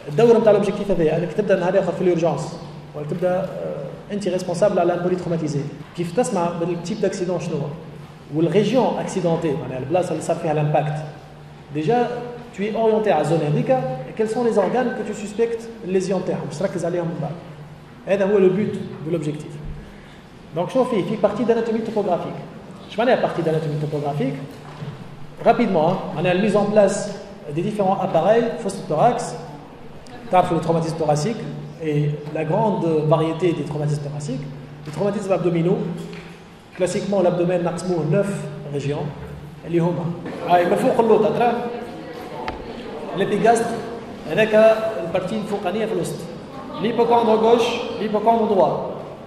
الدور نتاع لوبجيكتيف هذايا انك تبدا نهار اخر في اليورجونس ولا تبدا انت ريسبونسابل على بولي تروماتيزي كيف تسمع بالتيب داكسيدون شنو هو والريجيون اكسيدونتي معناها البلاصه اللي صار فيها الامباكت ديجا tu es orienté à zone هذيك quels sont les organes que tu suspectes الليزيون تاعهم باش تركز عليهم من بعد هذا هو لو بوت دو لوبجيكتيف دونك شنو فيه بارتي d'anatomie topographique اش معناها بارتي d'anatomie topographique rapidement معناها la mise en place des différents appareils fosse thorax تعرفوا les traumatismes thoraciques et la grande variété des traumatismes thoraciques les traumatismes abdominaux classiquement l'abdomen نقسموه 9 régions اللي هما هاي من فوق اللوطه ترى l'épigastre هذاك البارتي الفوقانيه في الوسط l'hypocondre gauche l'hypocondre droit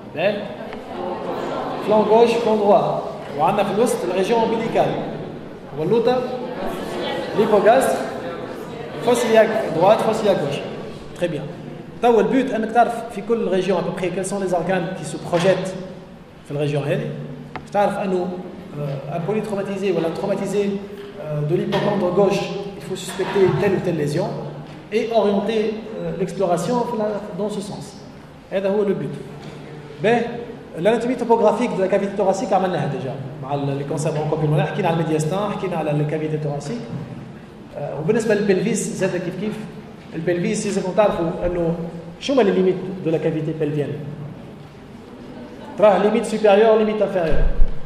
flanc gauche flanc droit وعندنا في الوسط الريجيون ombilicale واللوطه l'hypogastre fossiliaque droite fossiliaque gauche très bien تو البوت انك تعرف في كل ريجيون à peu près quels sont les organes qui se projettent في الريجيون هذه تعرف انه un polytraumatisé ou un traumatisé de l'hypocondre gauche, il faut suspecter telle ou telle lésion et orienter l'exploration dans ce sens. C'est le but. L'anatomie topographique de la cavité thoracique, on l'a déjà. Les cancers bronchopulmonaires, on a le médiastin, on a la cavité thoracique. وبالنسبة للبلفيس زاد كيف البلفيس إذا كنتوا تعرفوا إنه شو ما les limites de la cavité pelvienne. تراه limite supérieure, limite inférieure.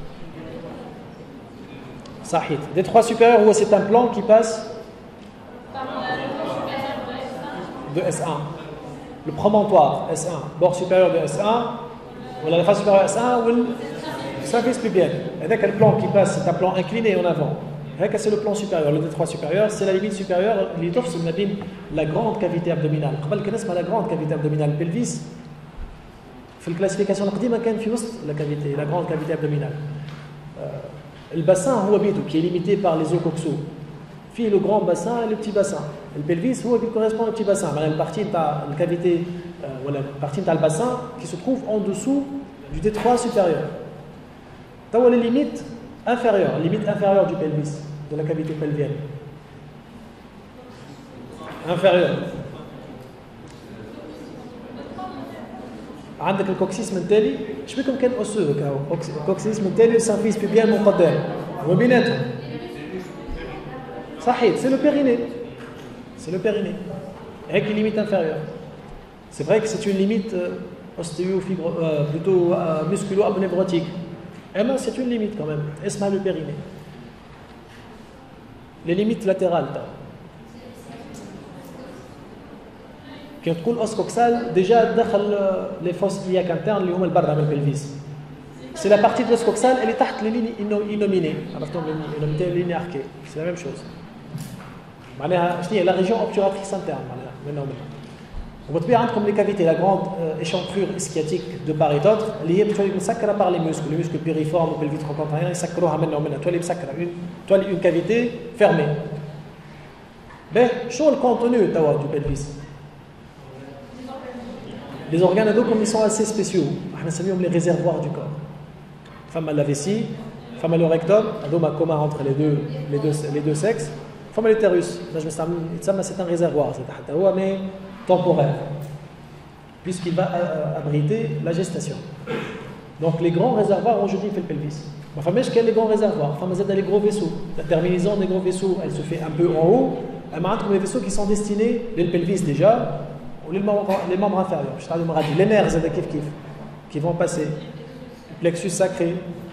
صحيح. Des trois supérieurs, c'est un plan qui passe de S1. Le promontoire S1, bord supérieur de S1, voilà la face supérieure S1 ou le symphyse pubienne. Et dès que le plan qui passe, c'est un plan incliné en avant. C'est le plan supérieur. Le D3 supérieur, c'est la limite supérieure. L'ITOF, c'est la grande cavité abdominale. La grande cavité abdominale pelvis. في الكلاسيفيكاسيون القديمه كان في وسط la grande cavité abdominale. Le bassin هو بيتو qui est limité par les os coxaux. في le grand bassin et le petit bassin. Le pelvis هو qui correspond au petit bassin. La partie de la cavité ou la partie de le bassin qui se trouve en dessous du D3 supérieur. T'as les limites inférieures du pelvis, de la cavité pelvienne. Inférieure. عندك الكوكسيس من تالي ايش بكم كان اوسو الكوكسيس من تالي السانفيس بيبيان من قدام وبيناتهم صحيح سي لو بيريني هيك ليميت انفيريور سي فري que c'est une limite plutôt musculo-abnévrotique اما c'est une limite quand même اسمها le périnée les limites latérales كي تقول اوس كوكسال ديجا دخل لي فوس إلياك انترن اللي هما البرا من البلفيس سي لا بارتي دو لوس كوكسال اللي تحت لي ليني انوميني عرفتهم لي ليني اركي سي لا ميم شوز معناها شنو هي لا ريجيون اوبتوراتريس انترن معناها منهم وبالطبيعه عندكم لي كافيتي لا غروند échancrure اسكياتيك دو بار اي دوتر اللي هي بتولي مسكره بار لي موسكل بيريفورم وبالفيتروكونتريان يسكروها منهم تولي مسكره تولي اون كافيتي فيرمي باهي شنو الكونتوني توا دو بلفيس Les organes comme ils sont assez spéciaux. On les réservoirs du corps. Femme à la vessie, femme à le rectum, un commun entre les deux sexes. Femme à l'utérus. C'est un réservoir, mais temporaire, puisqu'il va abriter la gestation. Donc les grands réservoirs aujourd'hui fait le pelvis. Ma femme, quel est les grands réservoirs? Femme a les gros vaisseaux. La terminaison des gros vaisseaux, elle se fait un peu en haut. Elle m'a les vaisseaux qui sont destinés, le pelvis déjà. Les membres inférieurs, les nerfs qui vont passer, le plexus sacré,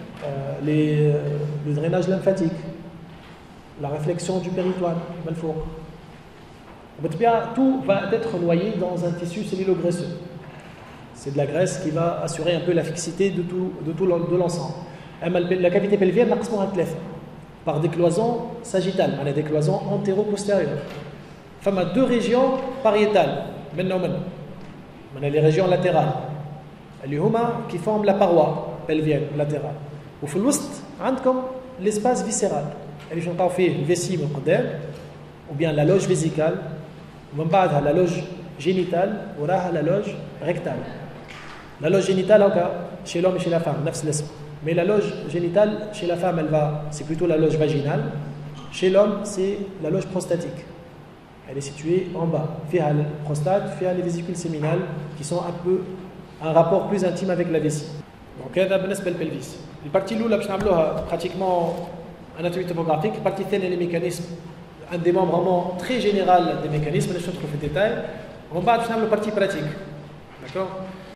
le drainage lymphatique, la réflexion du péritoine, tout va être noyé dans un tissu cellulo-graisseux. C'est de la graisse qui va assurer un peu la fixité de l'ensemble. La cavité pelvienne par des cloisons sagittales, des cloisons antéro-postérieures. Femme a deux régions pariétales. Les régions latérales qui forment la paroi pelvienne latérale. Ou في الوسط عندكم l'espace viscéral اللي نلقاو فيه الفيسي من قدام ou bien la loge vésicale ومن بعدها la loge génitale وراها la loge rectale. La loge génitale chez l'homme et chez la femme نفس الاسم. Mais la loge génitale chez la femme c'est plutôt la loge vaginale. Chez l'homme c'est la loge prostatique. elle est située en bas. فيها la prostate, فيها les vésicules séminales qui sont un peu un rapport plus intime avec la vessie. Donc هذا بالنسبة للبلفيس. البارتي الأولى باش نعملوها pratiquement anatomie topographique, la partie thème et les mécanismes, un des membres vraiment très général des mécanismes, je ne trouve pas de détails. On va faire la partie pratique. D'accord?